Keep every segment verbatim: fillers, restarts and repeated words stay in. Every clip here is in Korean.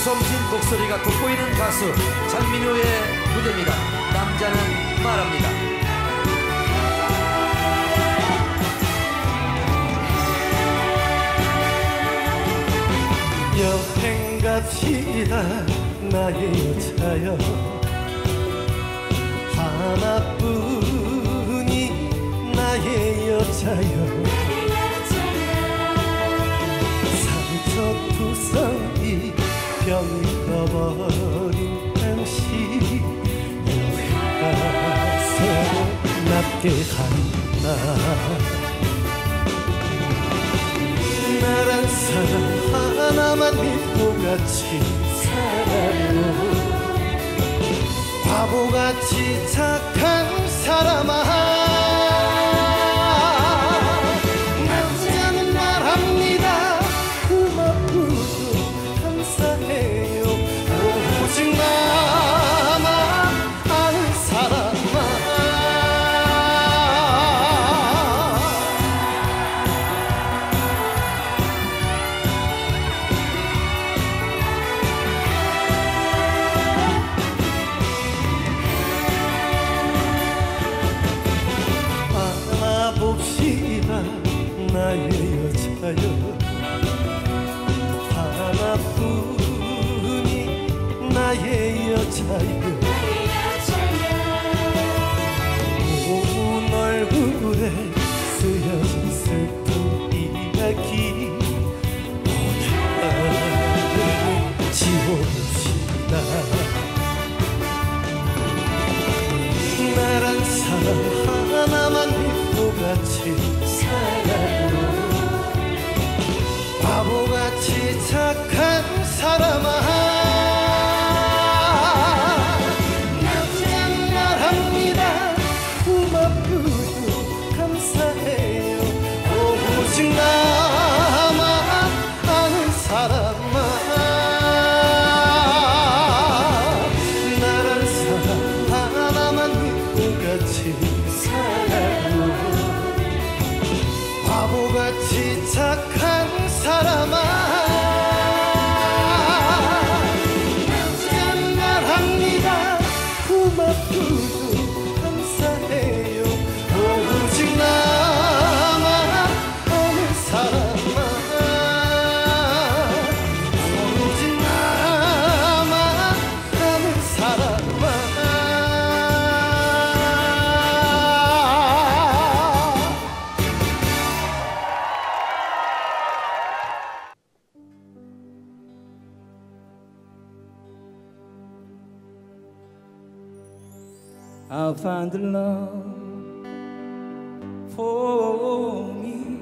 구성진 목소리가 돋보이는 가수 장민호의 무대입니다. 남자는 말합니다. 여행 갑시다 나의 여자여 하나뿐이 나의 여자여 상처투성이 병이 떠버린 당신 여행 가서 납게 한다. 나란 사람 하나만 믿고 같이 살아요. 바보같이 착한 사람아. 남자는 말합니다. 고맙고도 감사해요. 오직 나만 아는 사람아. 봅시다 나의 여자여 하나뿐이 나의 여자여 온 얼굴에 쓰여진 슬픈 이야기 오늘 지워봅시다. 나란 사람 하나만 믿고 같이 살아요. 바보같이 착한 사람아. 남자는 말합니다. 고맙고도 감사해요. 오직 나만 아는 사람아. 나란 사람 하나만 믿고 같이 살아요. 바보같이 착한 사람아. 남자는 말합니다. 고맙고도 감사해요. 오직 나만 아는 사람아. 오직 나만 아는 사람아. I'll find the love for me,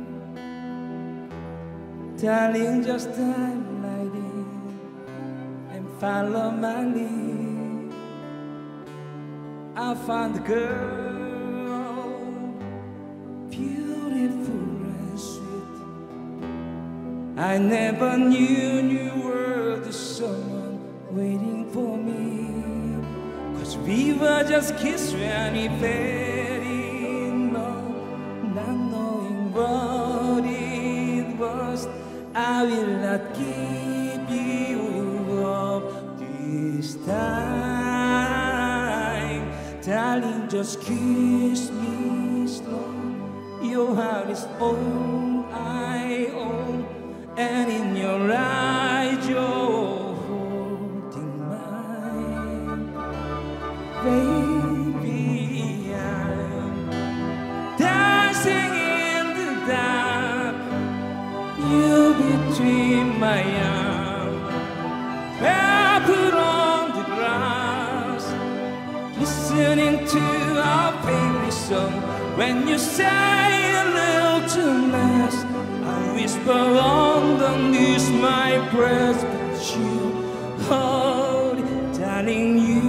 darling, just dive right in and follow my lead. I'll find the girl, beautiful and sweet. I never knew you were the someone waiting for me. We were just kids when we fell in love, not knowing what it was. I will not give you up this time, darling, just kiss me slow. Your heart is all I own, and in your eyes you're holding mine. Baby, I'm dancing in the dark, you between my arms, barefoot on the grass, listening to our favorite song. When you say a little too much, I whisper underneath my breath, but you hold it, darling, you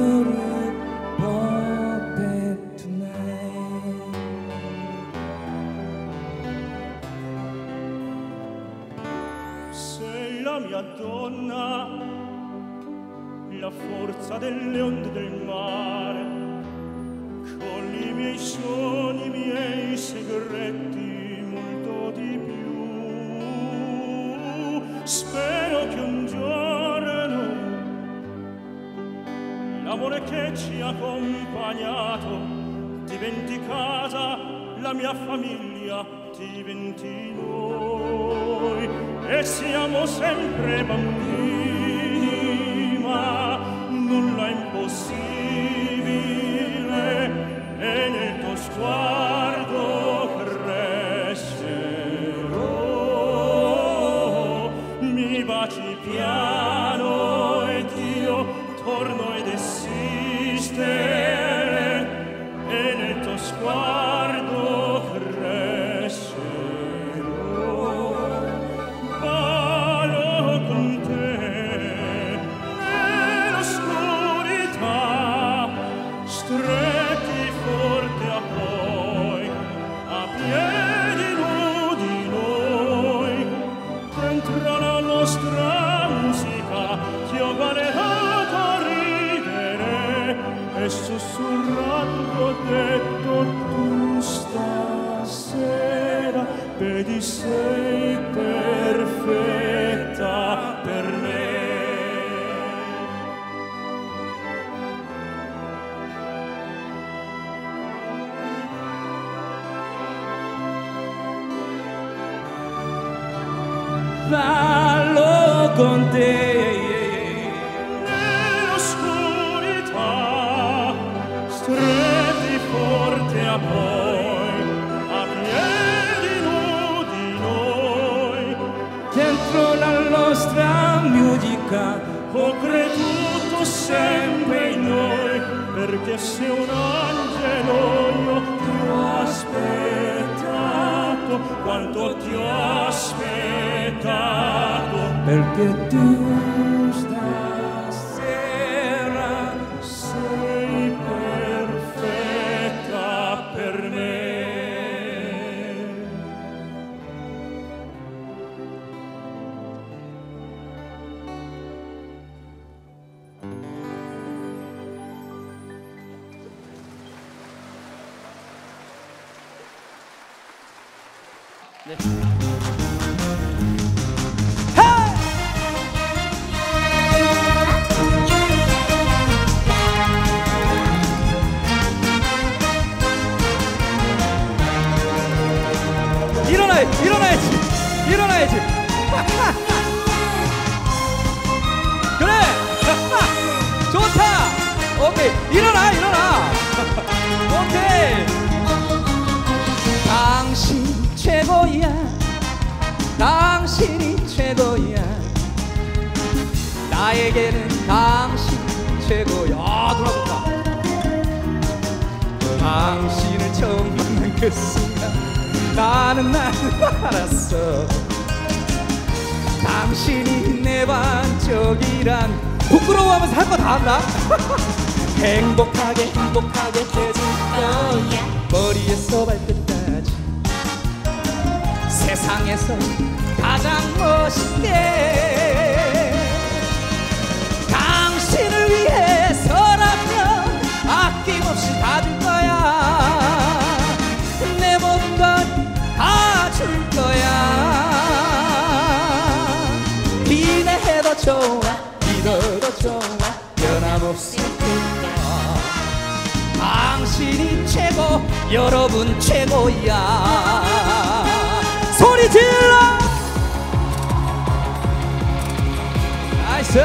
la mia donna, la forza delle onde del mare, con i miei sogni, i miei segreti, molto di più. Spero che un giorno l'amore che ci ha accompagnato diventi casa, la mia famiglia diventi noi, e siamo sempre bambini, ma nulla è impossibile, e nel tuo sguardo crescerò. Mi baci piano ed io torno ed esistere, e nel tuo sguardo crescerò. Ballo con te nell'oscurità, stretti forte a poi, a piedi nudi noi, dentro la nostra musica ti ho baleato ridere, e sussurrando ho detto: tu stasera vedi sei perfetta per me. Ballo con te nell'oscurità, stretti forte a poi, a piedi nudi noi, dentro la nostra musica. ho creduto sempre in noi, perché sei un angelo, io ti ho aspettato, quanto ti ho aspettato, Perché tu stasera sei perfetta per me. 일어나야지, 일어나야지, 일어나야지. 그래, 좋다. 오케이, 일어나, 일어나. 오케이. 당신 최고야, 당신이 최고야, 나에게는 당신 최고야. 아, 누나 좋다. 당신을 처음 만난 그 순간 나는 나는 알았어. 당신이 내 반쪽이란. 부끄러워하면서 할 거 다 한다. 행복하게 행복하게 해줄 거야, 머리에서 발끝까지, 세상에서 가장 멋있게. 당신을 위해서라면 아낌없이 다 줄 거야. 내 모든 건 다 줄 거야. 비내해도 좋아, 믿어도 좋아, 변함없을 거야. 당신이 최고, 여러분 최고야. 소리 질러! 나이스!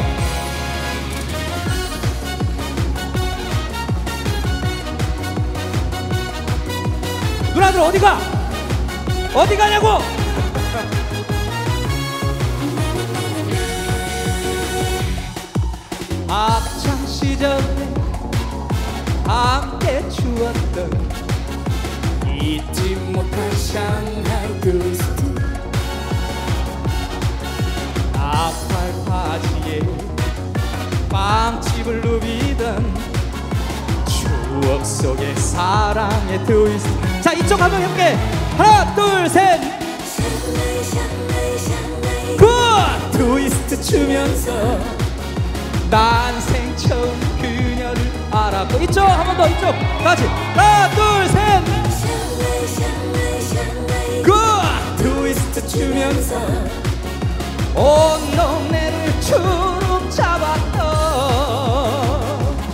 누나들 어디가? 어디 가냐고? 학창 시절에 함께 추었던 잊지 못할 샹하이 그스트, 나팔 바지에 빵집을 누비던 추억 속의 사랑의 트위스트. 자, 이쪽 한번 해볼게. 하나 둘 셋. 굿! 트위스트 추면서 난생 처음 그녀를 알았고. 이쪽 한 번 더, 이쪽 다시. 하나 둘 셋. 굿! 트위스트 추면서 온 동네를 주름 잡았던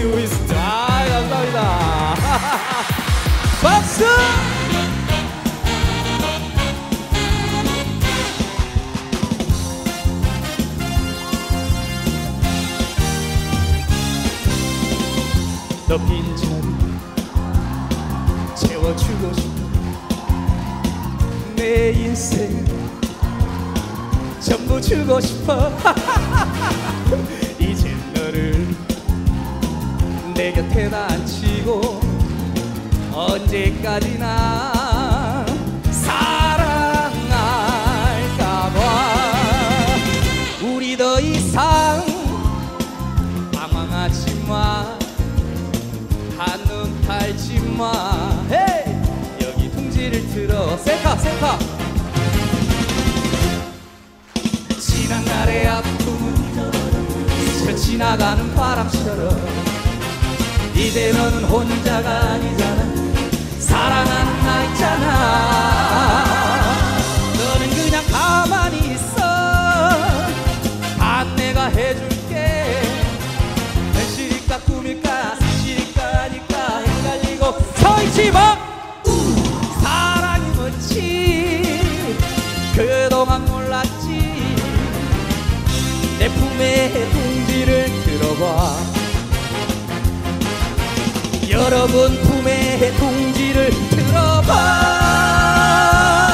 트위스트. 아, 감사합니다. 박수! 너 빈자리 채워주고 싶어. 내 인생 전부 주고 싶어. 이제 너를 내 곁에다 앉히고 언제까지나 사랑할까봐. 우리 더 이상 방황하지 마. 한눈 팔지 마. 헤이! 여기 둥지를 틀어. 셀카 셀카. 지난 날의 아픔은 스쳐 지나가는 바람처럼 이제 너는 혼자가 아니잖아. 사랑하는 나 있잖아. 너는 그냥 가만히 있어. 안내가 해줄게. 현실일까 꿈일까 사실일까 아닐까 헷갈리고 서있지 마. 사랑이 뭔지 그동안 몰랐지. 내 품에 둥지를 들어봐. 여러분 품에 둥지를 들어봐.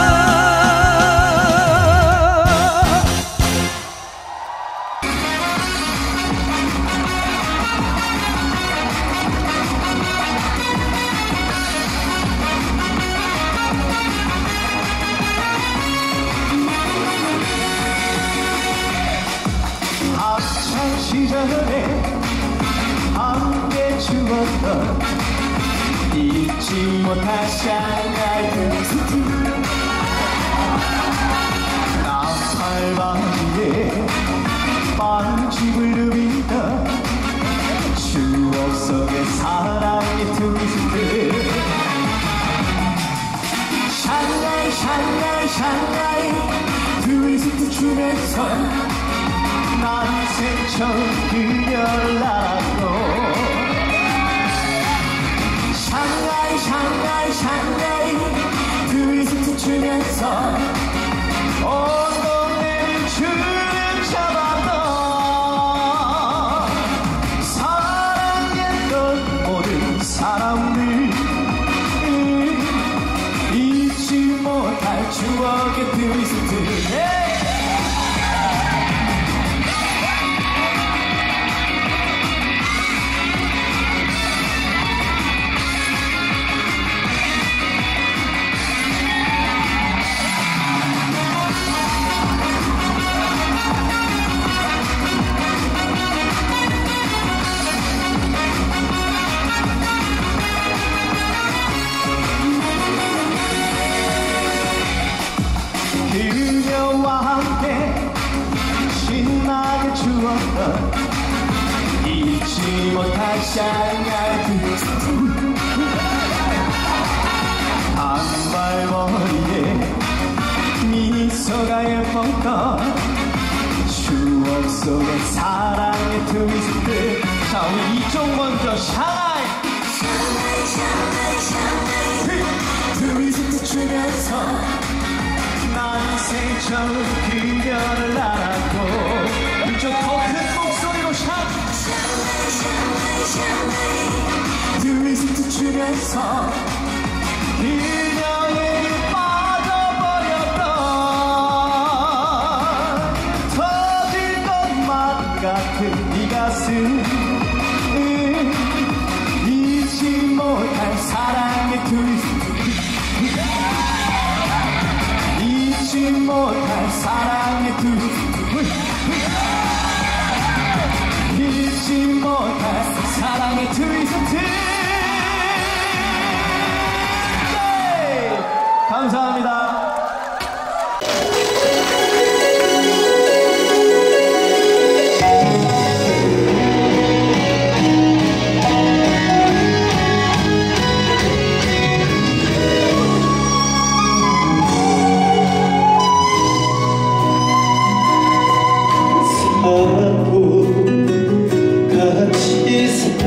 학창 시절에 함께 추었던 잊지 못할 샹하이 트위스트. 나팔바위에 빵집을 누비던 추억 속의 사랑의 트위스트. 샹하이 샹하이 샹하이 트위스트 추면서 난 생처럼 그녀를 알았고. 샹하이 샹하이 샹하이 트위스트 추면서 온 동네를 줄을 잡았던 사랑했던 모든 사람들. 잊지 못할 추억의 트위스트. 그녀와 함께 신나게 추었던 잊지 못할 샹하이 트위스트. 단발머리에 미소가 예뻤던 추억 속의 사랑의 트위스트. 자, 우리 이쪽 먼저 샹하이 트위스트 추면서 난 생처럼 그녀를 알았고. 이쪽 더 큰 목소리로 샹 트위스트 추면서 그녀에게 빠져버렸던 터질 것만 같은 네 가슴. 잊지 못할 사랑의 트위스트. 잊지 못할 사랑의 트위스트. 잊지 못할 사랑의 트위스트. 네! 감사합니다. 사랑하고 같이 살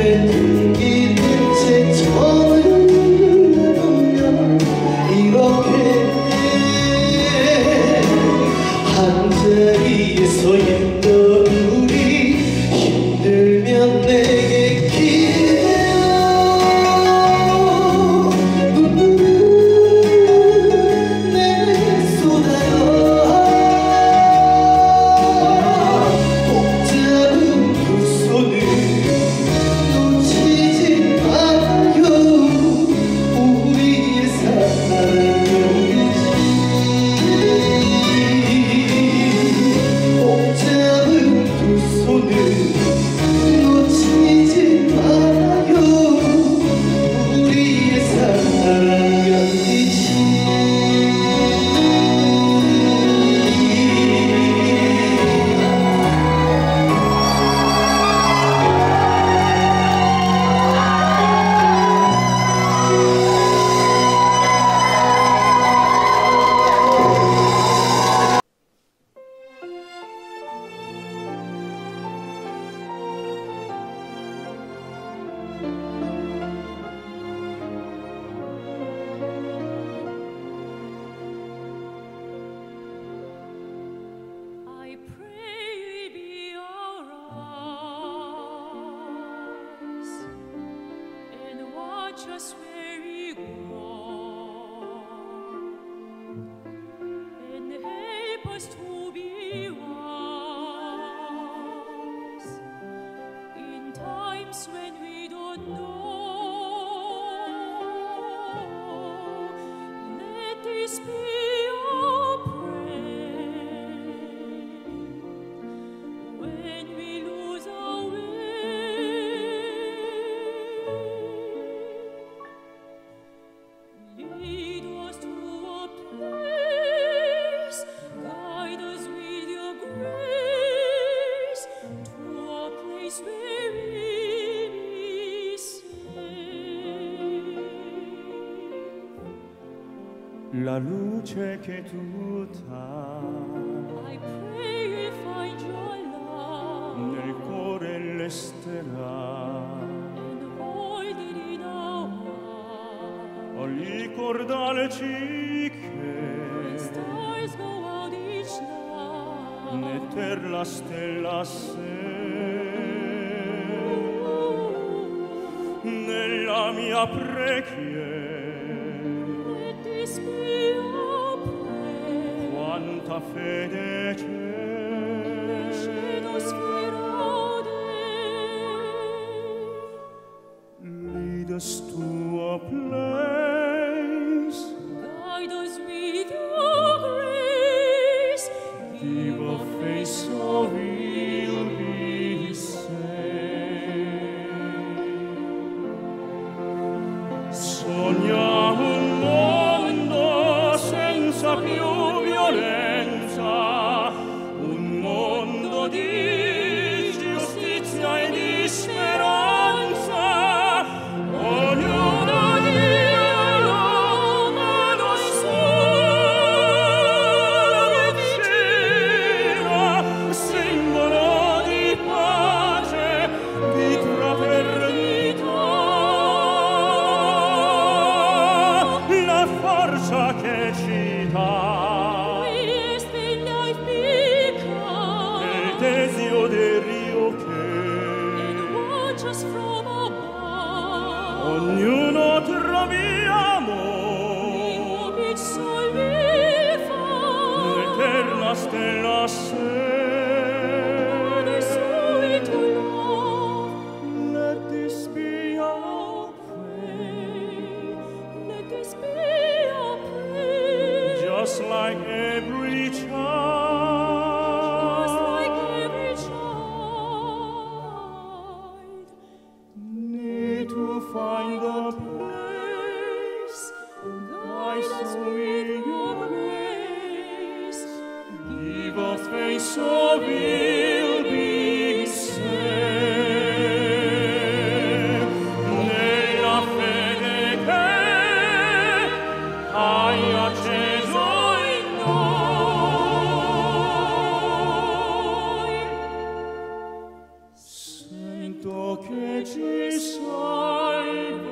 La luce che tu dai, I pray we find your love nel cuore resterà, and hold it in our heart. ogni cordale When che stars go out each night, né per la stella se nella mia preghiera let this be our prayer. quanta fede c'è, Shadows fear all day. lead us to a place, Guide us with your grace. give a face so we'll be saved. Sogniamo un mondo senza più violenza, un mondo di giustizia e di speranza. Ognuno di noi, ma noi solo vicino, simbolo di pace, di fraternità. La forza che ci dà We still life become il desio del rio and che watch us from above. ognuno troviamo Each soul we found, l'eterna stella se. the sweet love. Let this be our Pray, let this be our prayer. just like every Just child like every child need to find a place. guide us with your grace. Give us faith so we'll be saved. Nella fede che hai acceso in noi, sento che ci salverà.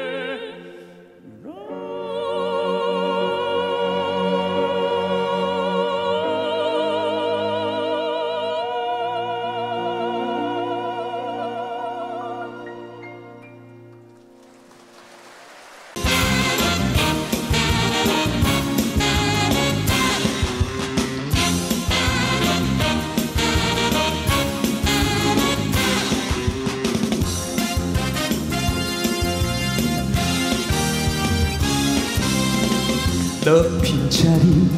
너 빈자리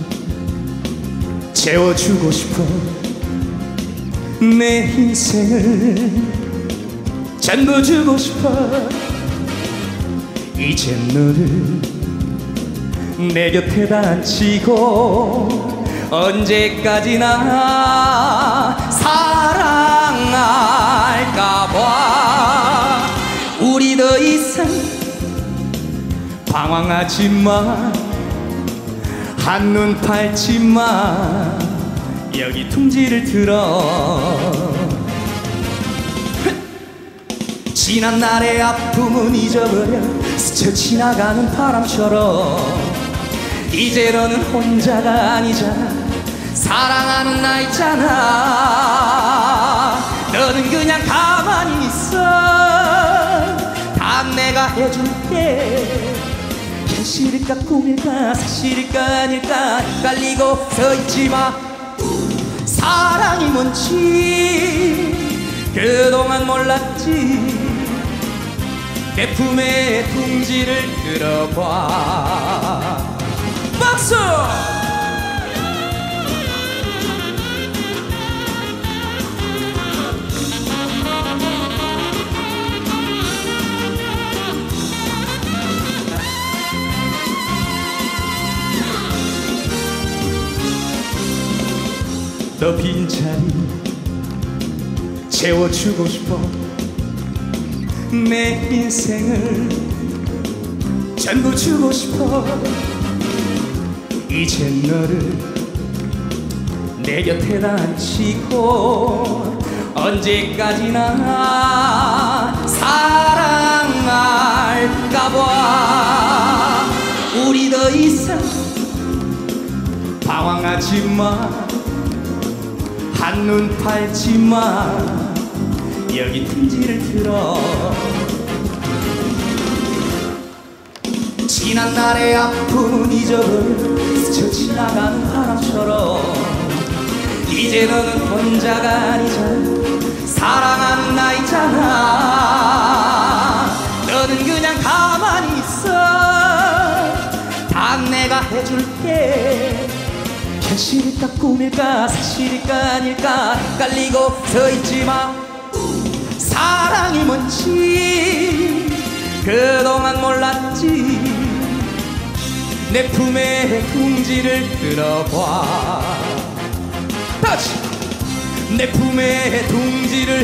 채워주고 싶어. 내 인생을 전부 주고 싶어. 이젠 너를 내 곁에다 앉히고 언제까지나 사랑할까봐. 우리 더 이상 방황하지 마. 한눈 팔지 마. 여기 둥지를 들어. 지난 날의 아픔은 잊어버려. 스쳐 지나가는 바람처럼. 이제 너는 혼자가 아니잖아. 사랑하는 나 있잖아. 너는 그냥 가만히 있어. 다 내가 해줄게. 현실일까 꿈일까 사실일까 아닐까 헷갈리고 서있지마. 사랑이 뭔지 그동안 몰랐지. 내 품에 둥지를 들어봐. 박수! 너 빈자리 채워주고 싶어. 내 인생을 전부 주고 싶어. 이젠 너를 내 곁에다 앉히고 언제까지나 사랑할까봐. 우리 더 이상 방황하지 마. 한눈 팔지 마. 여기 둥지를 들어. 지난 날의 아픔은 잊어버려. 스쳐 지나가는 바람처럼. 이제 너는 혼자가 아니잖아. 사랑하는 나 있잖아. 너는 그냥 가만히 있어. 다 내가 해줄게. 현실일까 꿈일까 사실일까 아닐까 헷갈리고 서있지마. 사랑이 뭔지 그동안 몰랐지. 내 품에 둥지를 들어봐. 다시 내 품에 둥지를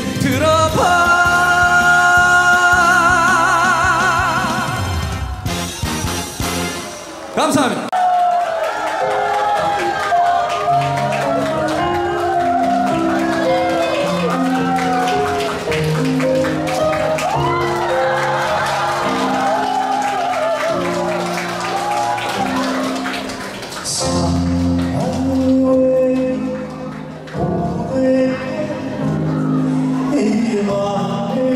들어봐. 감사합니다. 이 맘에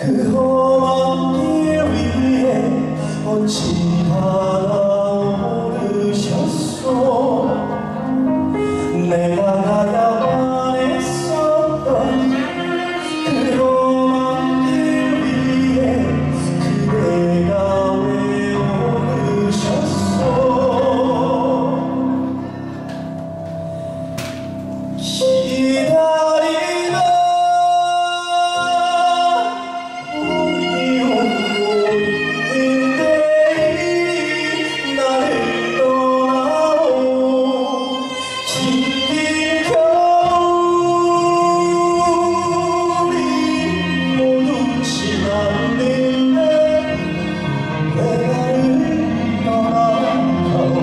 그 험한 길 위에 어찌하나 오르셨소. 내가 가야만 했었던 그 험한 길 위에 그대가 왜 오르셨소. 기다리다 운이 오고 있는데 나를 떠나오. 긴긴 겨울이 모두 지났는데 왜 나를 떠나가오.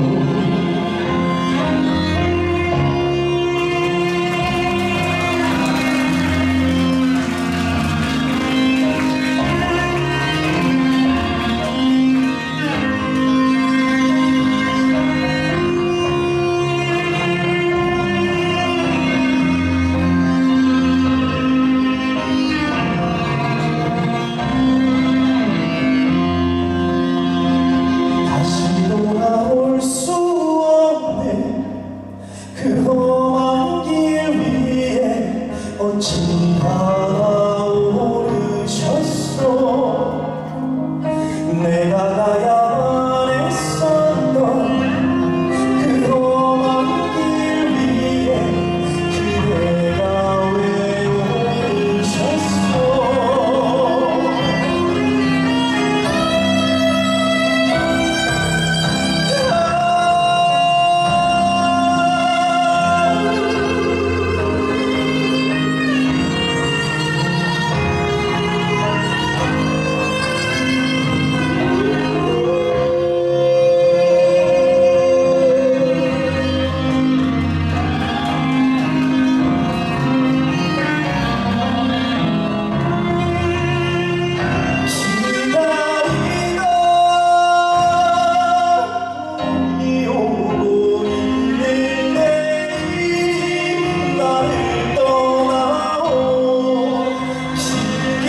다시 돌아올 수 없네. 그 험한 길 위에 어찌하나 오르셨소. 내가 가야만 했었던 그 험한 길 위에 그대가 왜 오르셨소. 기다리다 운이 오고 있는데 나를 떠나오. 긴긴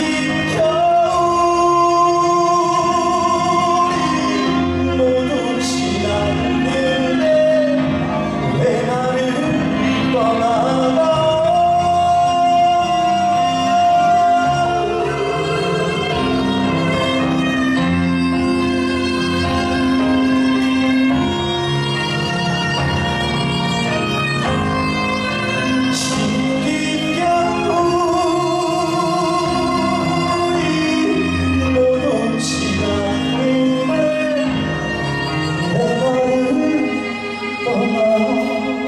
겨울이 모두 지났는데 왜 나를 떠나가오. 긴긴 겨울이 모두 지났는데 왜 나를 떠나가오.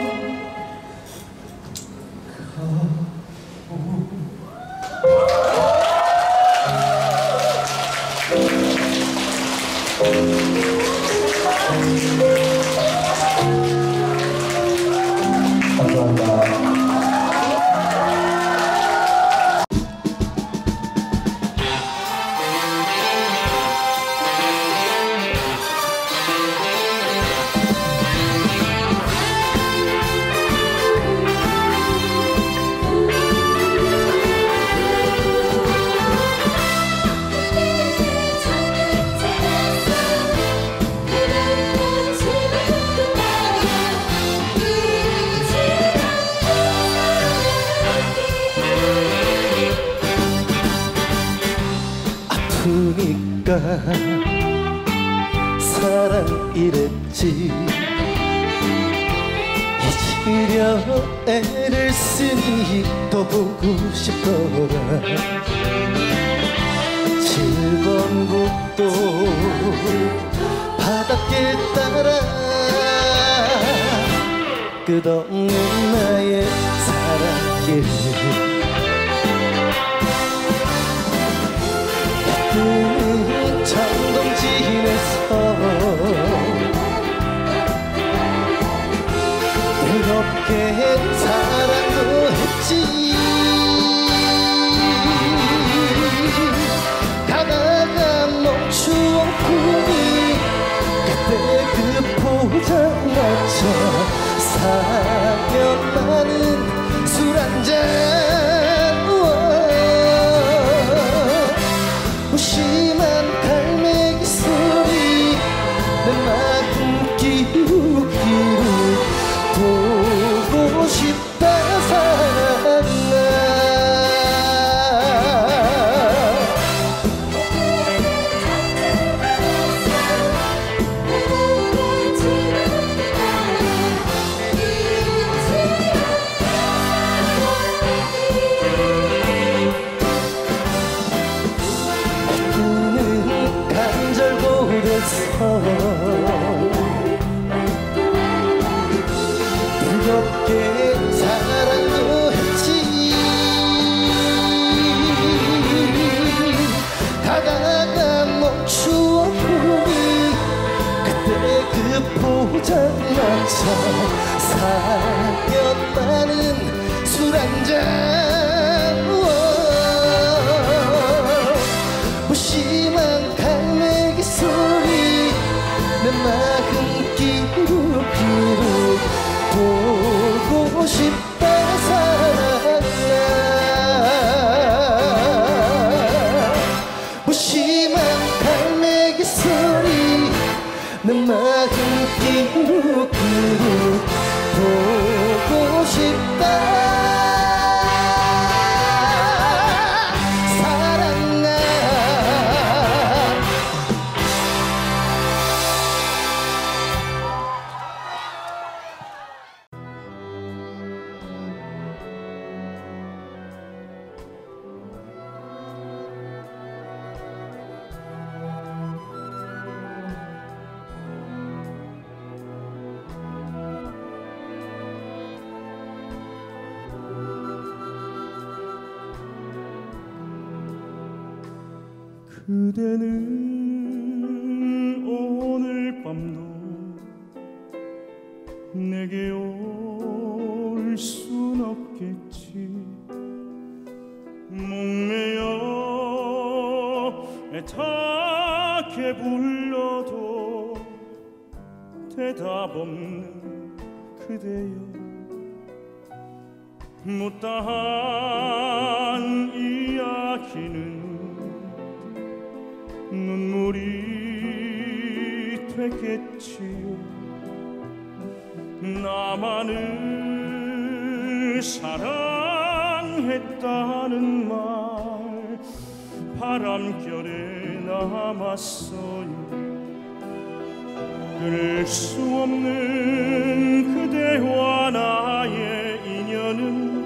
감사합니다. 아프니까 사랑 이랬지. 잊으려 애를 쓰니 또 보고 싶더라. 칠번 국도 바닷길 따라 끝없는 나의 사랑길. 그 청동진에서 뜨겁게 사랑도 했지. 가다가 멈추어 꿈이 그때 그 포장마차 사면 많은 술 한잔 살면서 뜨겁게 사랑도 했지. 가다가 멈추어 보니 그때 그 포장마차 사연 많은 술 한잔, 무심한 갈매기 소리 내 마음 기룩기룩 보고 싶다 사랑아. 무심한 갈매기 소리 내 마음 기룩기룩 보고 싶다 사랑아. 그대는 오늘 밤도 내게 올 순 없겠지. 목매여 애타게 불러도 대답 없는 그대여, 못다한 이야기는 눈물이 되겠지요. 나만을 사랑했다는 말 바람결에 남았어요. 끊을 수 없는 그대와 나의 인연은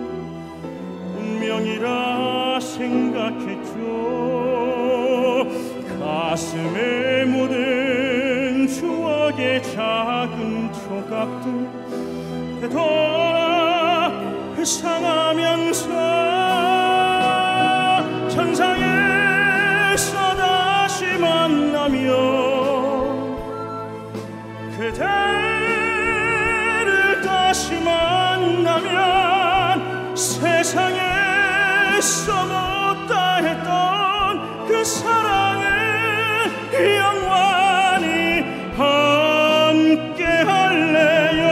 운명이라 생각했죠. 가슴에 묻은 추억의 작은 조각들 되돌아 회상하면서 천상에서 다시 만나며 그대를 다시 만나면 세상에서 못다 했던 그 사랑을 영원히 함께 할래요.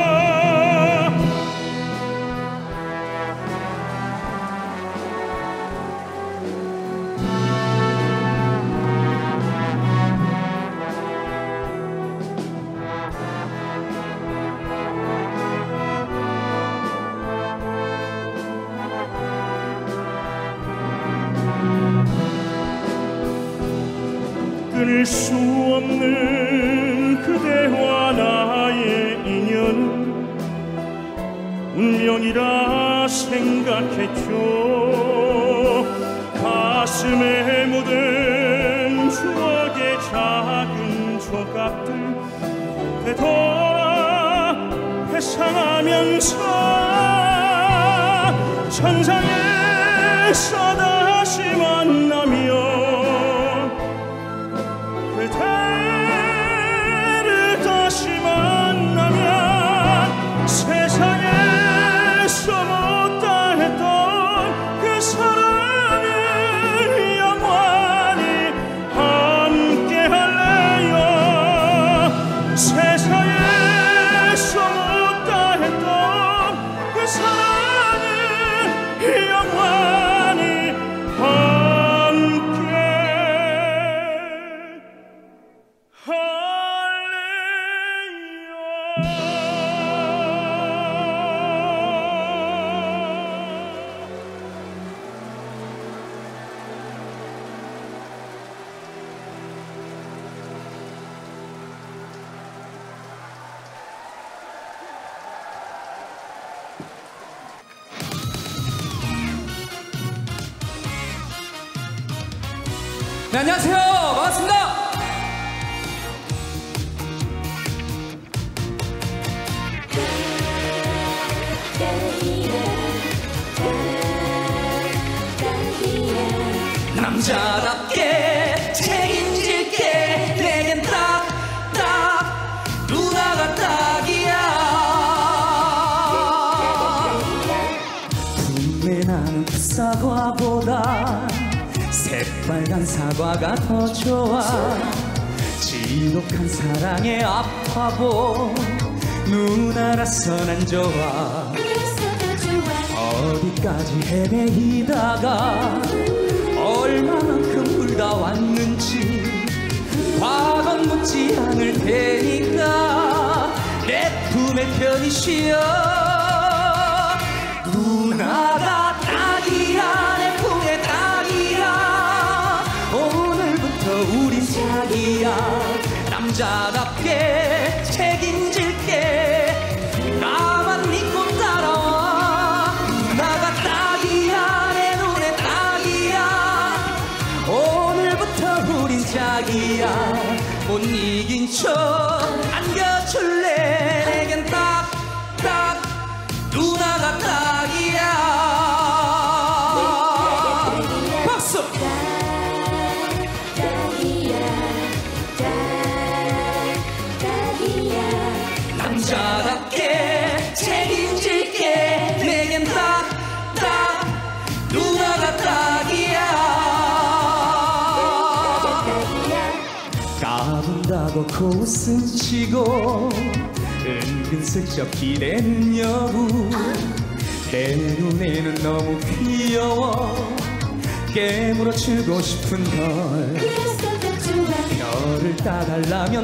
끊을 수 없는 그대와 나의 인연은 운명이라 생각했죠. 가슴에 묻은 추억의 작은 조각들 되돌아 회상하면서 천상에서 다시 만나며 그대를 다시 만나면 세상에서 못다 했던 그 사랑을 영원히 함께 할래요. 세상에서 못다 했던 그 사랑을 영원히 함께 네, 안녕하세요. 반갑습니다. 남자답게 책임질게 내겐 딱딱 누나가 딱이야. 분명 나는 풋사과보다 새빨간 사과가 더 좋아. 지독한 사랑에 아파본 누나라서 난 좋아. 어디까지 헤매이다가 얼마만큼 울다 왔는지 과거는 묻지 않을 테니까 내 품에 편히 쉬어. 누나가 딱이야 내 품에 딱이야. 오늘부터 우린 자기야. 남자답게 책임질게 나만 믿고 따라와. 누나가 딱이야 내 눈에 딱이야. 오늘부터 우린 자기야. 못 이긴 척 안겨줄래. 내겐 딱딱 누나가 딱이야. 박수. 남자답게 책임질게 내겐 딱딱 누나가 딱이야. 까분다고 코웃음 치고 은근슬쩍 기대는 여우. 내 눈에는 너무 귀여워 깨물어주고 싶은 걸. 별을 따달라면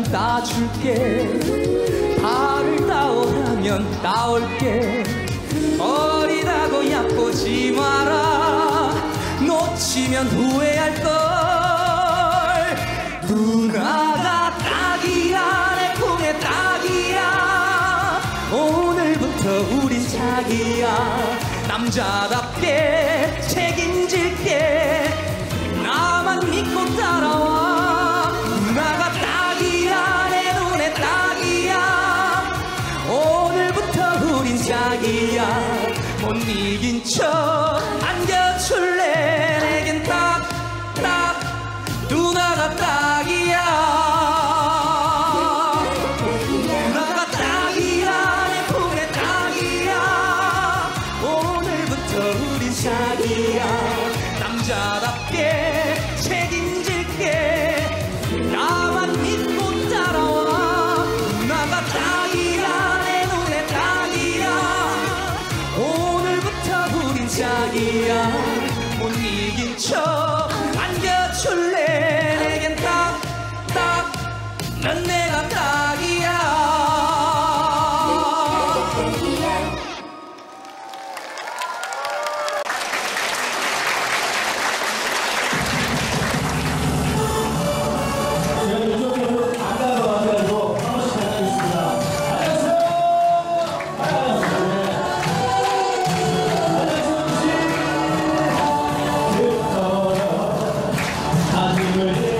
따줄게. 달을 따오라면 따올게. 어리다고 얕보지 마라. 놓치면 후회할걸. 누나가 딱이야 내 품에 딱이야. 오늘부터 우린 자기야. 남자답게 책임질게 나만 믿고 따라와. 누나가 딱이야 내 눈에 딱이야. 오늘부터 우린 자기야. 못 이긴 척 안겨줄래. 내겐 딱딱 누나가 딱이야. 누나가 딱이야 내 품에 딱이야. 오늘부터 우린 자기야. 남자답게 책임질게 나만 믿고 따라와. 누나가 딱이야 내 눈에 딱이야. 오늘부터 우린 자기야. 못 이긴 척 안겨줄래. 내겐 딱딱 넌 내가 딱이야. 가슴을